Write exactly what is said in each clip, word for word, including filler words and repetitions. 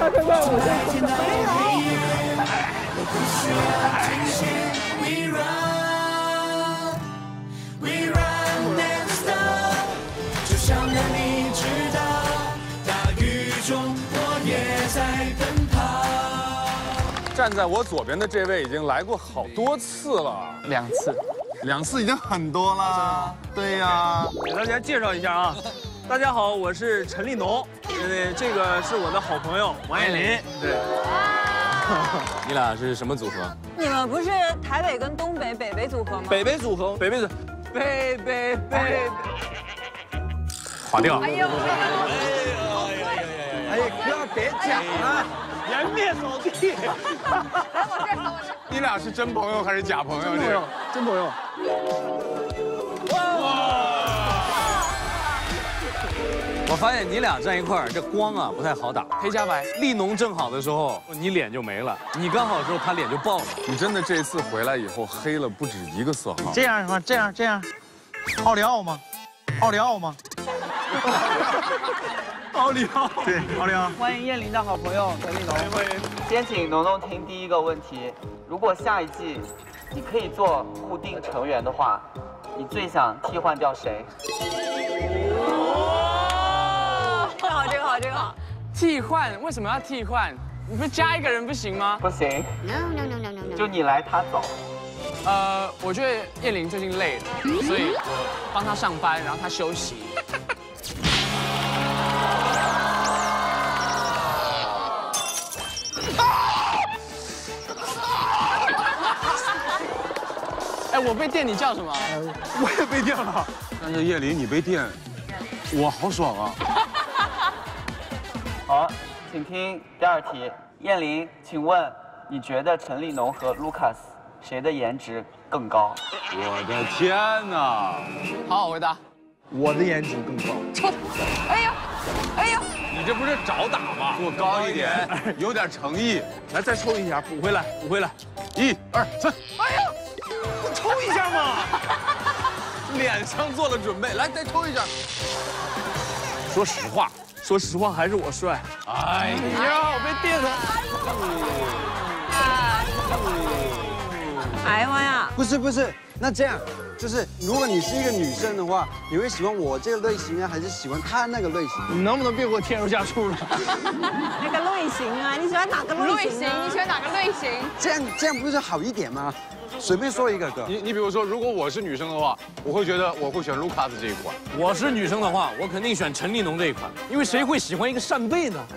看看我这真的没站在我左边的这位已经来过好多次了， 两次， 两次已经很多了。对呀， 给大家介绍一下啊，大家好，我是陈立农，呃，这个是我的好朋友王彦霖。对， 你俩是什么组合？ 你们不是台北跟东北北北组合吗？ 北北组合，北北组，北北北， 划掉。 哎呦， 哎呀，哥别讲了。 颜面扫地。 来我这儿，我这儿。 你俩是真朋友还是假朋友？ 真朋友，真朋友。 我发现你俩站一块儿，这光啊不太好打。 黑加白， 立农正好的时候，你脸就没了；你刚好的时候，他脸就爆了。 你真的这次回来以后黑了不止一个色号。 这样的话，这样这样，奥利奥吗？奥利奥吗？ 奥利奥， 对，奥利奥。 欢迎燕玲的好朋友陈立农。 欢迎。 先请农农听第一个问题：如果下一季你可以做固定成员的话，你最想替换掉谁？ 这个好，这个好，这个好。 替换为什么要替换？你不是加一个人不行吗？ 不行。No no no no no。就你来他走。 呃，我觉得燕玲最近累了，所以我帮她上班，然后她休息。哎，我被电，你叫什么？ 我也被电了。 但是叶琳你被电，我好爽啊！ 好，请听第二题。燕玲，请问你觉得陈立农和 Lucas 谁的颜值更高？ 我的天哪！ 好好回答。 我的颜值更高。 哎呦，哎呦， 你这不是找打吗？坐高一点，有点诚意。 来，再抽一下，补回来，补回来。 一二三， 哎呀，我抽一下嘛。 脸上做了准备，来再抽一下。 说实话，说实话还是我帅。 哎呀，我被电了。 哎呀妈呀！ 不是不是，那这样就是，如果你是一个女生的话，你会喜欢我这个类型呢，还是喜欢他那个类型？ 你能不能别给我添油加醋了？ 那个类型啊，你喜欢哪个类型？ 你喜欢哪个类型？ 这样这样不是好一点吗？随便说一个哥。 你你比如说，如果我是女生的话，我会觉得我会选卢卡斯这一款。 我是女生的话，我肯定选陈立农这一款，因为谁会喜欢一个扇贝呢？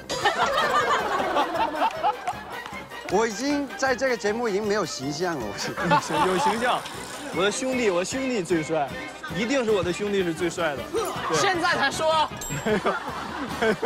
我已经在这个节目已经没有形象了，我是有形象。我的兄弟，我的兄弟最帅，一定是我的兄弟是最帅的。 现在才说。 没有，没有。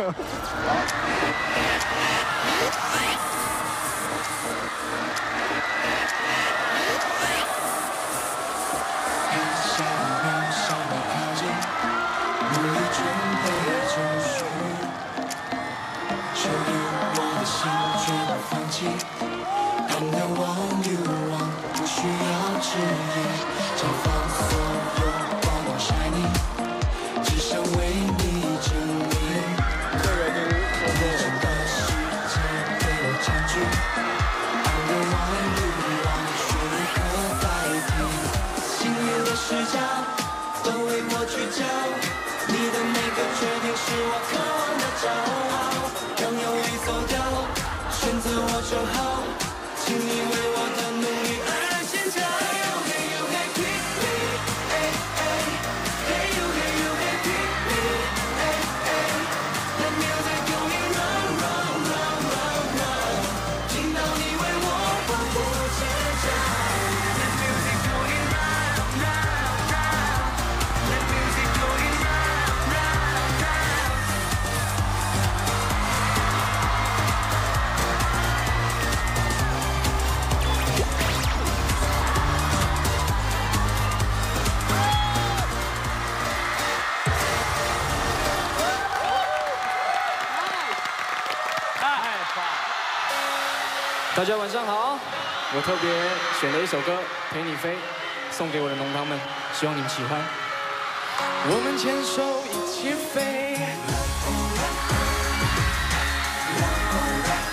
大家晚上好，我特别选了一首歌《陪你飞》，送给我的农汤们，希望你们喜欢。我们牵手一起飞。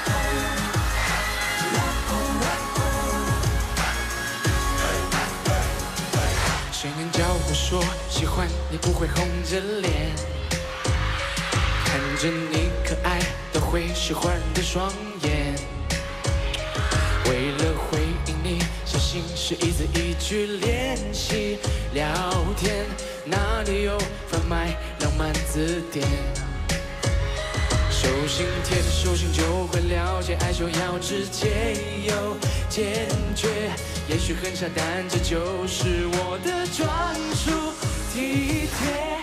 欢你不会红着脸，看着你可爱的会使唤的双眼。为了回应你，小心是一字一句练习聊天，哪里有贩卖浪漫字典？手心贴着手心就会了解，爱就要直接又坚决。也许很傻，但这就是我的专属体贴。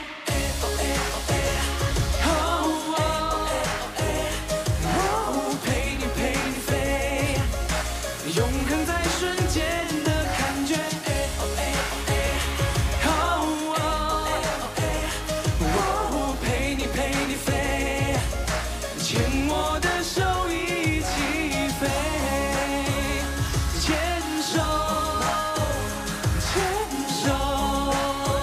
永恒在瞬间的感觉，我陪你陪你飞，牵我的手一起飞，牵手牵手。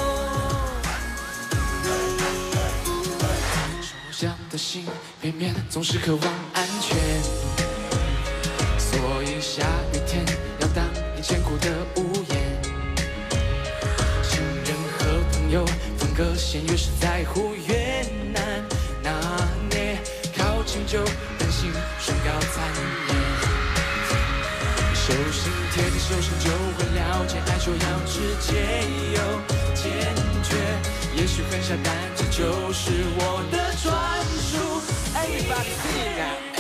手下的心偏偏总是渴望安全。所以下雨天要当你坚固的屋檐，亲人和朋友分隔线，越是在乎越难拿捏，靠近就担心宣告残念。手心贴着手心就会了解，爱就要直接又坚决。也许很傻，但这就是我的专属。Everybody sing it。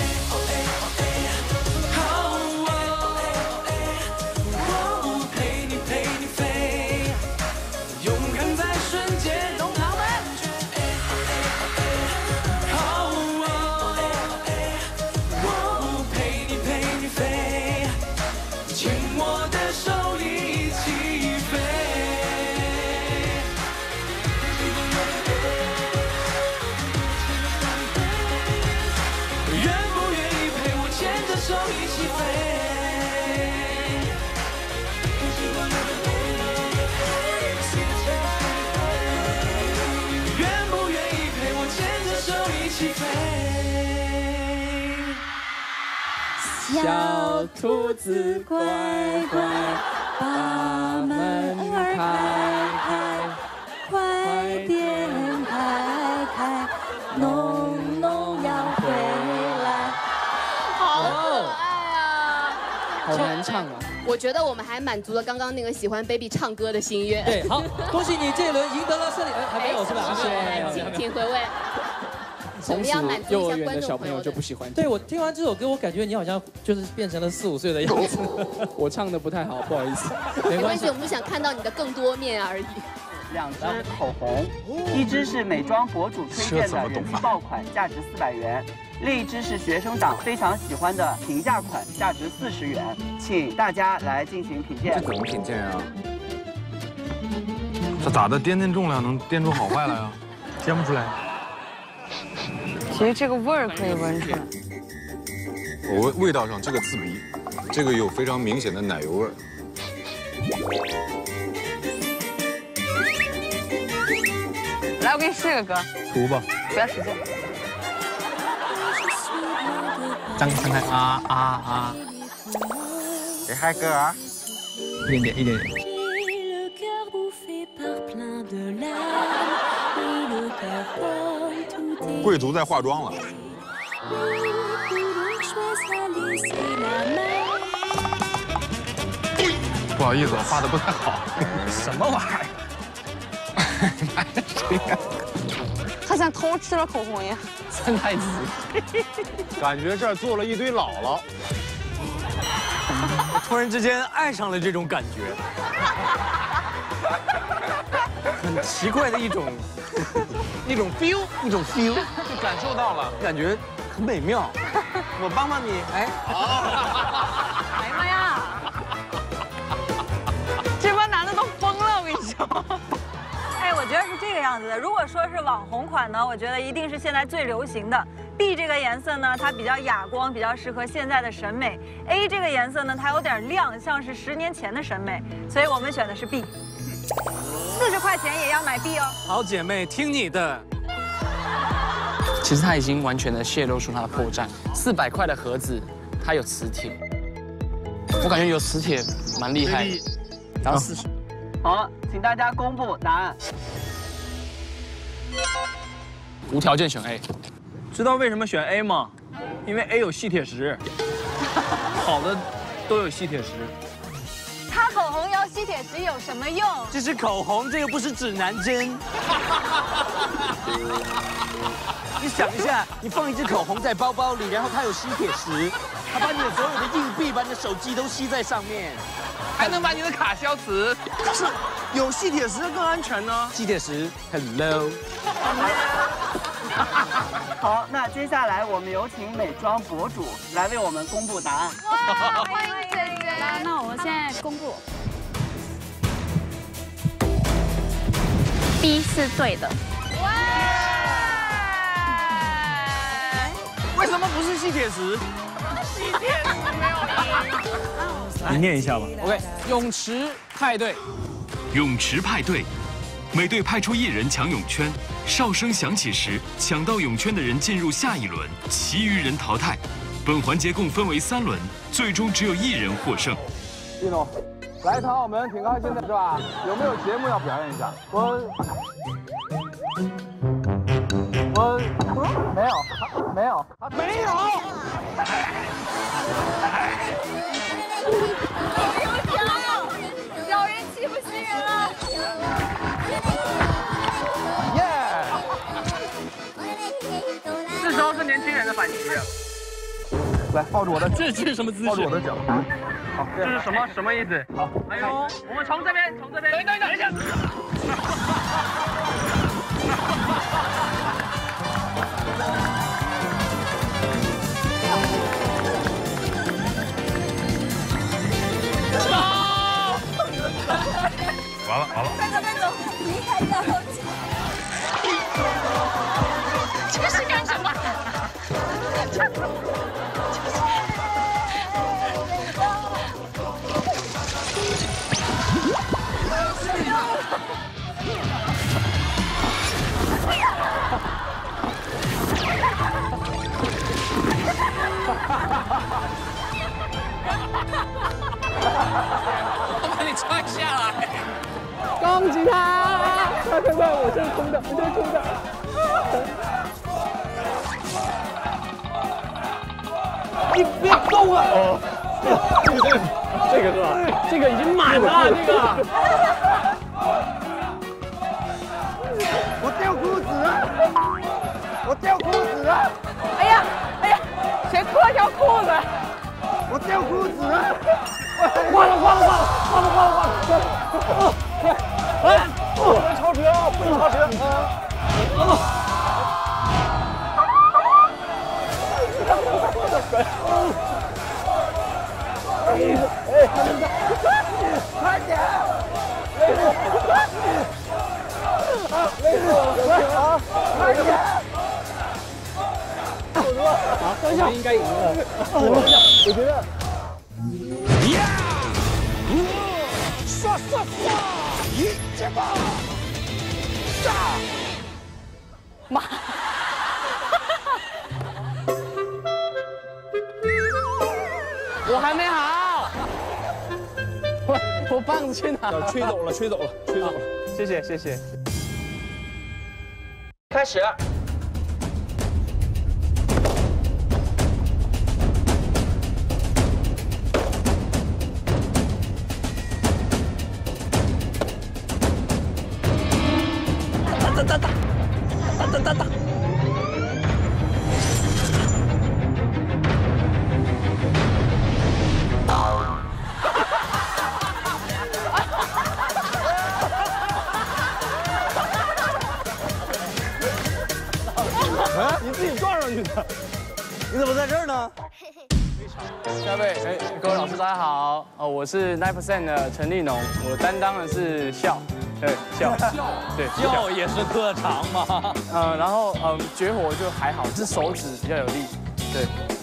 小兔子乖乖，把门开开，快点开开，农农要回来。 好可爱啊！ 好难唱啊！ 我觉得我们还满足了刚刚那个喜欢 baby 唱歌的心愿。 对，好，恭喜你这一轮赢得了胜利。哎，还没有是吧？ 请请回味。我们要满足幼儿园一下观的小朋友众朋友的。 就不喜欢。 对，我听完这首歌，我感觉你好像就是变成了四五岁的样子。 我唱的不太好，不好意思。 没关系，我们想看到你的更多面而已。 两支口红，一支是美妆博主推荐的人气爆款，价值四百元；另一支是学生党非常喜欢的平价款，价值四十元。请大家来进行品鉴。 这怎么品鉴啊？这咋的？掂掂重量能掂出好坏来啊？ 掂不出来。 其实这个味儿可以闻出来。 我味味道上这个刺鼻，这个有非常明显的奶油味儿。 来，我给你试个歌。 读吧。 不要使劲。 张张开啊啊啊！ 给嗨歌啊！ 一点点，一点点。 贵族在化妆了。不好意思，我画的不太好。 什么玩意儿？他像偷吃了口红一样。 三太子。 感觉这儿坐了一堆姥姥。 突然之间爱上了这种感觉，很奇怪的一种。一种 feel， 一种 feel， 就感受到了， 感觉很美妙。 我帮帮你，哎， 哎呀妈呀！这帮男的都疯了，我跟你说。 哎，我觉得是这个样子的。如果说是网红款呢，我觉得一定是现在最流行的。B 这个颜色呢，它比较哑光，比较适合现在的审美。A 这个颜色呢，它有点亮，像是十年前的审美，所以我们选的是 B。四十块钱也要买 B 哦。 好姐妹，听你的。 其实它已经完全的泄露出它的破绽。四百块的盒子，它有磁铁，我感觉有磁铁蛮厉害的。然后四十。 好了，请大家公布答案。 无条件选 A。 知道为什么选 A 吗？因为 A 有吸铁石，好的都有吸铁石。 擦口红要吸铁石有什么用？ 这是口红，这个不是指南针。你想一下，你放一支口红在包包里，然后它有吸铁石，它把你的所有的硬币、把你的手机都吸在上面， 还能把你的卡消磁。 可是有吸铁石更安全呢。吸铁石很 low。 好，那接下来我们有请美妆博主来为我们公布答案。 哇，欢迎姐姐！来，那我们现在公布 ，B 是对的。哇！ 为什么不是吸铁石？ 吸铁石没有赢。 你念一下吧。 OK， 泳池派对。 泳池派对。每队派出一人抢泳圈，哨声响起时，抢到泳圈的人进入下一轮，其余人淘汰。本环节共分为三轮，最终只有一人获胜。 一诺，来场我们挺高兴的是吧？有没有节目要表演一下？我我没有，没有，没有。 小人欺负新人了。 这时候是年轻人的反击。 来，抱住我的， 这这是什么姿势？ 抱住我的脚。好， 这是什么什么意思？好，哎呦，我们从这边，从这边。等一等，等一下。 完了完了。 快走快走，离开这后期。这是干什么？ 我把你踹下来。 攻击他！快快快！我这是空的，我这是空的。 你别动啊！哦， 这个是吧？这个已经满了，这个。 我掉裤子了！我掉裤子了！ 哎呀哎呀，谁脱了条裤子？ 我掉裤子了！ 挂了挂了挂了挂了挂了挂了！ 哎，不能超车，不能超车！快点！啊，没事，啊，快点！ 好，我们应该赢了。 我觉得。 呀！刷刷刷！一接吧！炸！ 妈！ 我还没好。我我棒子去哪？ 吹走了，吹走了，吹走了。 谢谢谢谢。 开始。 哒哒哒哒哒哒哒。 哎，你自己撞上去的，你怎么在这儿呢？ 下一位，哎，各位老师大家好，哦，我是 nine percent 的陈立农，我担当的是笑，对笑笑，对笑也是特长嘛。 嗯，然后嗯，绝活就还好，是手指比较有力，对。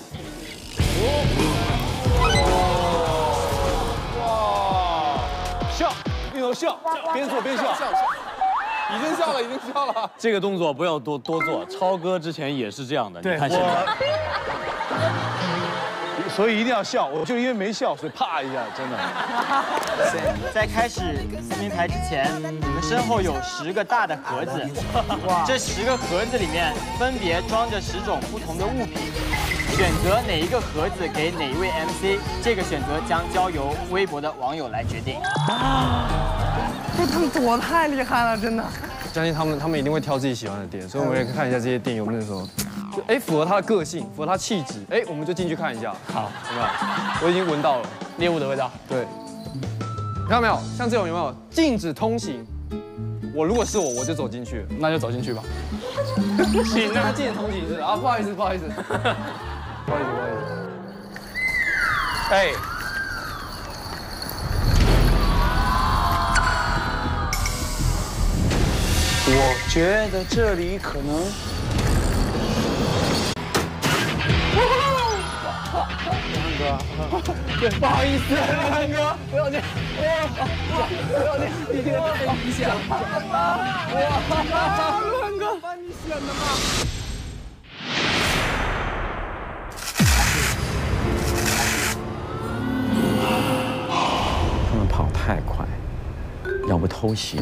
哇！笑，立农笑，边做边笑。已经笑了，已经笑了。 这个动作不要多多做，超哥之前也是这样的。 对， 你看现在。 所以一定要笑。我就因为没笑，所以啪一下，真的。 在开始撕名牌之前，你们身后有十个大的盒子，这十个盒子里面分别装着十种不同的物品。选择哪一个盒子给哪一位 M C， 这个选择将交由微博的网友来决定。 啊！这他们躲太厉害了，真的。 相信他们，他们一定会挑自己喜欢的店，所以我们也可以看一下这些店有没有那种，就哎符合他的个性，符合他气质，哎我们就进去看一下。好，有没有？我已经闻到了猎物的味道。 对，看到没有？像这种有没有禁止通行？我如果是我，我就走进去， 那就走进去吧。 行，那禁止通行是啊，不好意思，不好意思，不好意思，不好意思。哎。 我觉得这里可能。亮哥，对，不好意思，亮哥，不要这样，哇，不要这样，你这个太明显了，哇，亮哥，把你选的吗？ 他们跑太快，要不偷袭。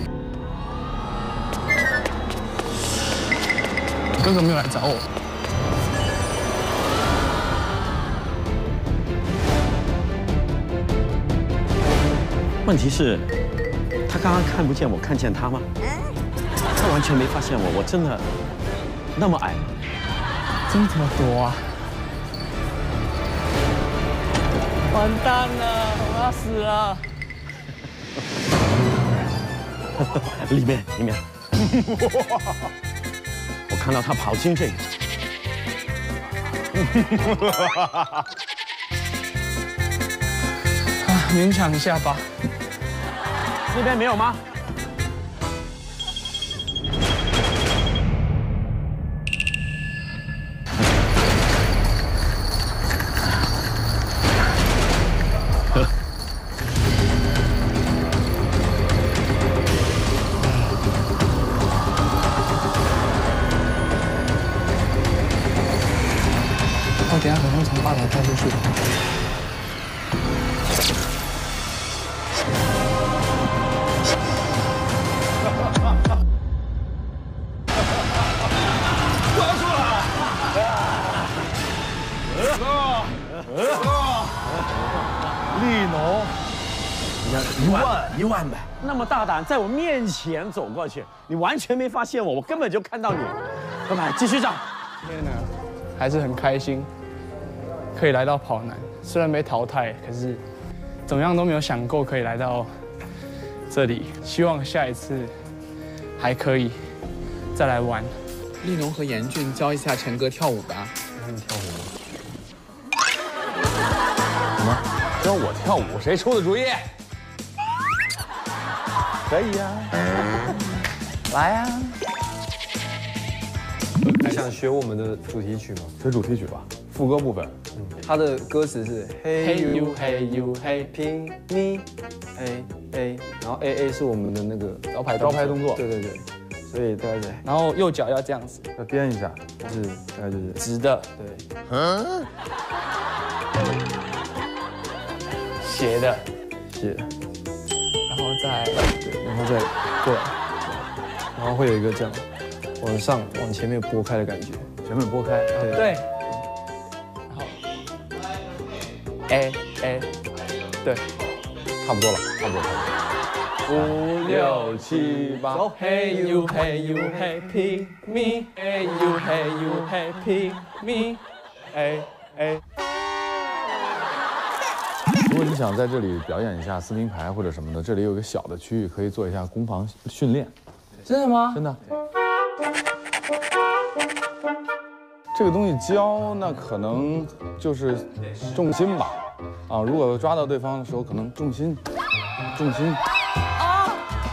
哥哥没有来找我。 问题是，他刚刚看不见我，看见他吗？他完全没发现我，我真的那么矮吗？ 真这么多啊！完蛋了，我要死了！ 里面，里面。我看到他跑进这个， 啊，勉强一下吧。 那边没有吗？ 我等下可能会从吧台跳出去。 抓住了！丽农， 你看一万一万呗，那么大胆，在我面前走过去，你完全没发现我，我根本就看到你。老板，继续涨。 天哪，还是很开心。 可以来到跑男，虽然被淘汰，可是怎么样都没有想过可以来到这里。希望下一次还可以再来玩。 丽农和严俊教一下陈哥跳舞吧。 让你跳舞吗？ 什么？教我跳舞？谁出的主意？可以呀、啊，来呀、啊！ 你想学我们的主题曲吗？ 学主题曲吧，副歌部分。 它的歌词是 Hey you Hey you Hey Pick me A A， 然后 A A 是我们的那个招牌招牌动作， 对对对，所以大概是， 然后右脚要这样子， 要颠一下， 是大概就是直的， 对， 嗯，斜的， 斜， 然后再对，然后再过来，然后会有一个这样往上往前面拨开的感觉， 前面拨开， 对对。 A A， 对， 差不多了，差不多了。五六七八 ，Hey you Hey you Hey pick me，Hey you Hey you Hey pick me，A A。 如果你想在这里表演一下撕名牌或者什么的，这里有一个小的区域，可以做一下攻防训练。 真的吗？ 真的。这个东西教，那可能就是重心吧。啊，如果抓到对方的时候，可能重心，重心，啊，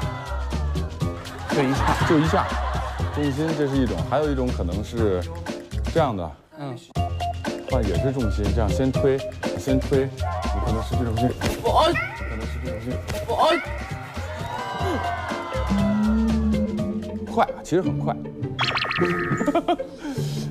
就一下，就一下，重心，这是一种；还有一种可能是这样的，嗯，换也是重心，这样先推，先推，你可能是这种劲，我，可能是这种劲，我，快，其实很快。